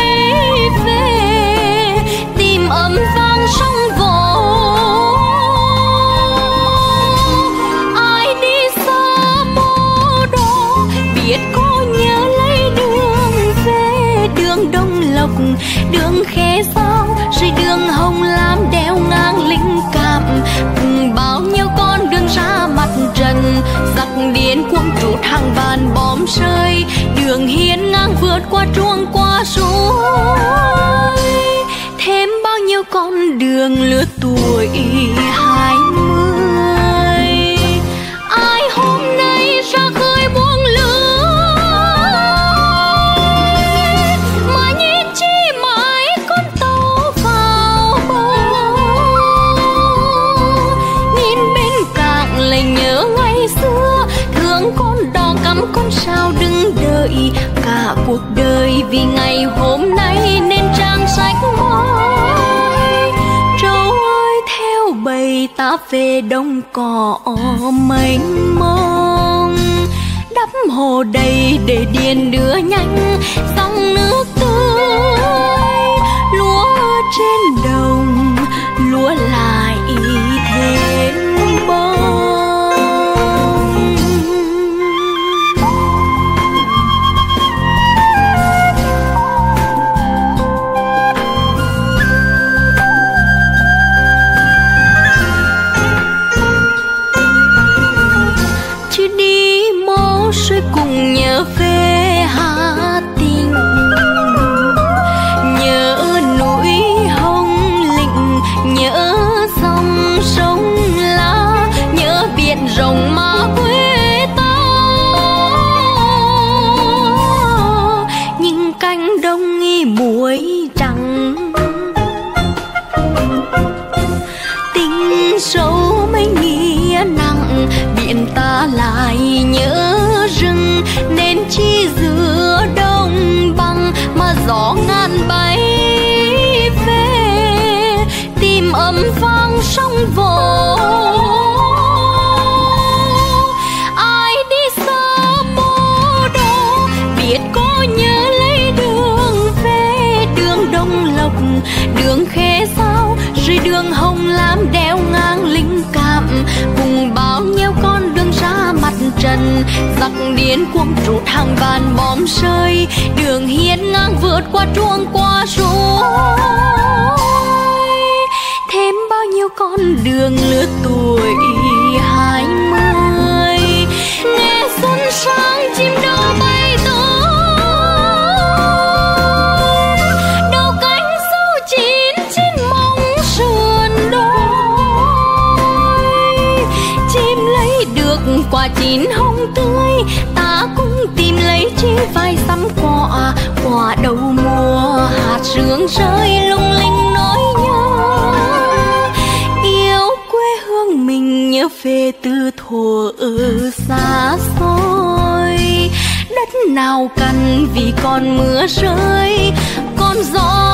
lộc, đường khế sao rồi đường hồng lam đeo ngang linh cảm, cùng bao nhiêu con đường ra mặt trần, giặc điên cuồng trút hàng vạn bom rơi, đường hiên ngang vượt qua truông qua suối, thêm bao nhiêu con đường lứa tuổi hai mươi. Ai hôm nay ra khơi buông lửa mà nhìn chi mãi con tàu vào bờ, nhìn bên cạnh lại nhớ ngày xưa thương con đò cắm con sao đứng đợi cả cuộc đời vì ngày hôm nay nên trang sách mới. Trâu ơi theo bầy ta về đông cỏ mênh mông, đắp hồ đầy để điền đưa nhanh dòng nước tươi, lúa trên đồng lúa lại thêm bông. Cùng nhớ về Hà Tĩnh, nhớ núi Hồng Lĩnh, nhớ dòng sông La, nhớ biển rộng mà quê ta. Những cánh đồng nghi muối trắng, tình sâu mấy nghĩa nặng, biển ta lại nhớ rừng nên chi giữa đông băng mà gió ngàn bay về tìm ấm vang sông vỗ. Ai đi xa bố đồ biết có nhớ lấy đường về, đường Đông Lộc đường Khế Sao rồi đường Hồng Lam đeo ngang linh cảm, cùng bao nhiêu con đường ra mặt trần, giặc điên cuồng trút hàng vạn bom rơi, đường hiên ngang vượt qua truông qua suối, thêm bao nhiêu con đường lứa tuổi hai mươi. Nghe xuân sang chim đô bay tới, đầu cánh sâu chín trên mong sườn đồi, chim lấy được quả chín hồng tươi, ta cũng tìm lấy chi vài sắm quả, quả đầu mùa hạt sương rơi lung linh nỗi nhớ, yêu quê hương mình nhớ về từ thuở ở xa xôi, đất nào cần vì còn mưa rơi, còn gió